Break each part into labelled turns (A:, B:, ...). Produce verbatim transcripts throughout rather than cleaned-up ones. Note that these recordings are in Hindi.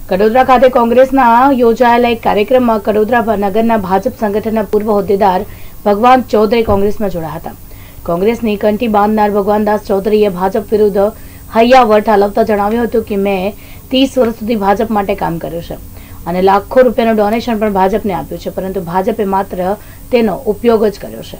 A: કડોદરા ખાતે કોંગ્રેસના યોજાયેલા એક કાર્યક્રમમાં કડોદરા નગરના ભાજપ સંગઠનના પૂર્વ હોદ્દેદાર ભગવાન ચૌધરી કોંગ્રેસમાં જોડાયા હતા। કોંગ્રેસની કંઠી બાંધનાર ભગવાનદાસ ચૌધરીએ ભાજપ વિરુદ્ધ હૈયાવટ ઠાલવતા જણાવ્યું હતું કે મેં तीस વર્ષ સુધી ભાજપ માટે કામ કર્યું છે અને લાખો રૂપિયાનું ડોનેશન પણ ભાજપને આપ્યું છે, પરંતુ ભાજપે માત્ર તેનો ઉપયોગ જ કર્યો છે।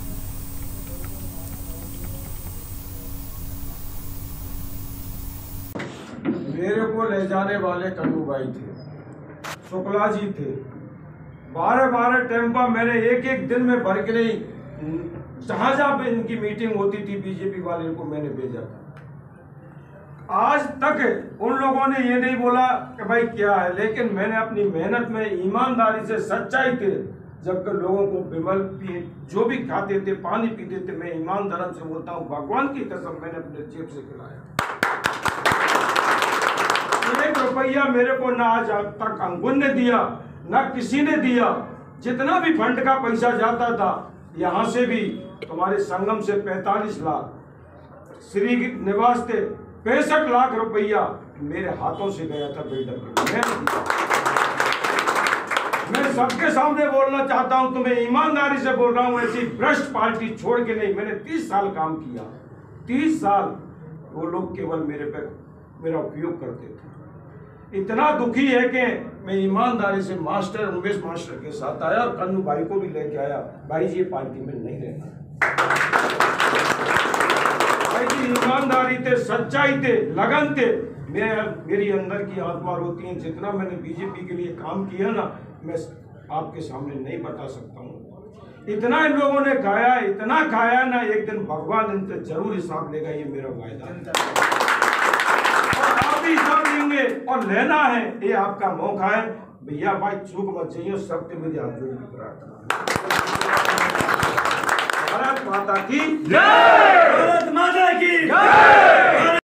B: मेरे को ले जाने वाले कन्नू भाई थे, शुक्ला जी थे। बारह बारह टेम्पा मैंने एक एक दिन में भर के नहीं, जहां जहां पे इनकी मीटिंग होती थी बीजेपी वाले को मैंने भेजा था। आज तक उन लोगों ने ये नहीं बोला कि भाई क्या है, लेकिन मैंने अपनी मेहनत में ईमानदारी से सच्चाई थे, जबकि लोगों को बिमल पी जो भी खाते थे पानी पीते थे, मैं ईमान धर्म से बोलता हूँ, भगवान की कसम मैंने अपने जेब से खिलाया। एक रुपया मेरे को ना आज तक अंकुन ने दिया, ना किसी ने दिया। जितना भी फंड का पैसा जाता था, यहाँ से भी तुम्हारे संगम से पैंतालीस लाख, श्री निवास थे पैंसठ लाख रुपया मेरे हाथों से गया था बिल्डर के। मैं, मैं सबके सामने बोलना चाहता हूँ, तुम्हें ईमानदारी से बोल रहा हूँ, ऐसी भ्रष्ट पार्टी छोड़ के नहीं। मैंने तीस साल काम किया, तीस साल वो लोग केवल मेरे पे मेरा उपयोग करते थे। इतना दुखी है कि मैं ईमानदारी से मास्टर उमेश मास्टर के साथ आया और कन्नू भाई को भी लेके आया। भाई जी ये पार्टी में नहीं रहना। भाई जी ईमानदारी थे, सच्चाई थे, लगन थे। मैं मेरी अंदर की आत्मा रोती है। जितना मैंने बीजेपी के लिए काम किया ना, मैं आपके सामने नहीं बता सकता हूँ। इतना इन लोगों ने खाया, इतना खाया ना, एक दिन भगवान इनसे जरूर हिसाब लेगा, ये मेरा वायदा। हिसाब लेंगे और लेना है, ये आपका मौका है। भैया भाई चूक मत जाइए, सबके मेरी हाथ जोड़ की प्रार्थना। भारत माता की जय, भारत माता की जय।